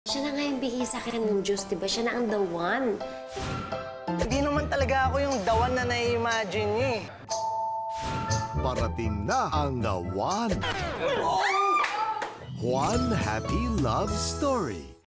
Siya na nga yung bigay sa akin ng Diyos, di ba? Siya na ang the one. Hindi naman talaga ako yung the one na na-imagine niyo eh. Parating na ang the one. One Happy Love Story.